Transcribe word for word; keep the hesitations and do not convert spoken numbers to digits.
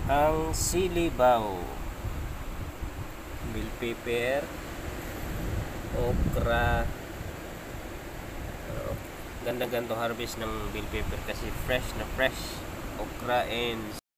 Ang silibaw, bell pepper, okra. Uh, ganda-ganda harvest ng bell pepper kasi fresh na fresh. Okra and